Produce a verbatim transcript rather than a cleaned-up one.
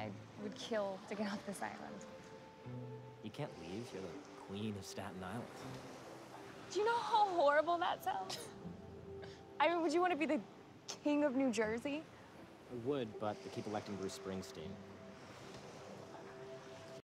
I would kill to get off this island. You can't leave. You're the queen of Staten Island. Do you know how horrible that sounds? I mean, would you want to be the king of New Jersey? I would, but they keep electing Bruce Springsteen.